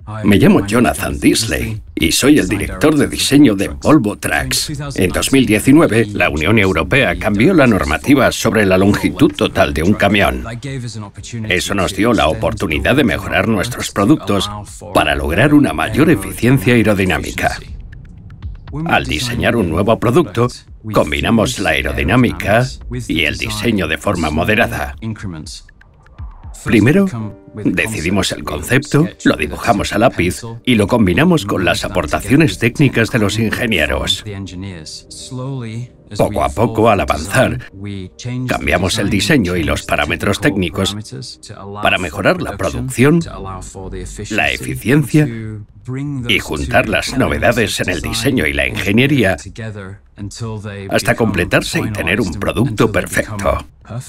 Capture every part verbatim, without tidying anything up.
Me llamo Jonathan Disley y soy el director de diseño de Volvo Trucks. En dos mil diecinueve, la Unión Europea cambió la normativa sobre la longitud total de un camión. Eso nos dio la oportunidad de mejorar nuestros productos para lograr una mayor eficiencia aerodinámica. Al diseñar un nuevo producto, combinamos la aerodinámica y el diseño de forma moderada. Primero, decidimos el concepto, lo dibujamos a lápiz y lo combinamos con las aportaciones técnicas de los ingenieros. Poco a poco, al avanzar, cambiamos el diseño y los parámetros técnicos para mejorar la producción, la eficiencia y juntar las novedades en el diseño y la ingeniería hasta completarse y tener un producto perfecto.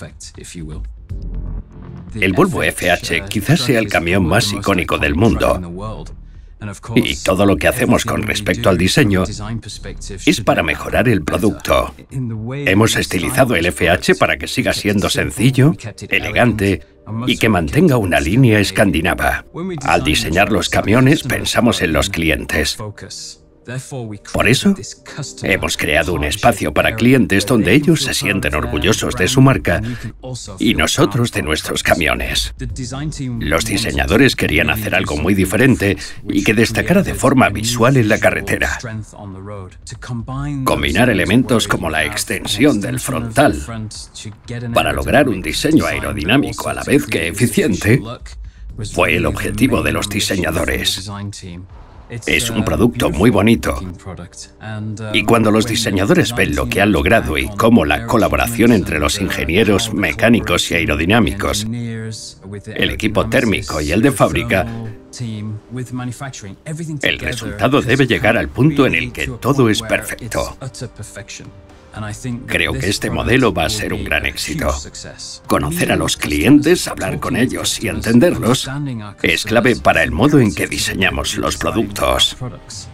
El Volvo F H quizás sea el camión más icónico del mundo. Y todo lo que hacemos con respecto al diseño es para mejorar el producto. Hemos estilizado el F H para que siga siendo sencillo, elegante y que mantenga una línea escandinava. Al diseñar los camiones pensamos en los clientes. Por eso, hemos creado un espacio para clientes donde ellos se sienten orgullosos de su marca y nosotros de nuestros camiones. Los diseñadores querían hacer algo muy diferente y que destacara de forma visual en la carretera. Combinar elementos como la extensión del frontal para lograr un diseño aerodinámico a la vez que eficiente fue el objetivo de los diseñadores. Es un producto muy bonito. Y cuando los diseñadores ven lo que han logrado y cómo la colaboración entre los ingenieros mecánicos y aerodinámicos, el equipo térmico y el de fábrica, el resultado debe llegar al punto en el que todo es perfecto. Creo que este modelo va a ser un gran éxito. Conocer a los clientes, hablar con ellos y entenderlos es clave para el modo en que diseñamos los productos.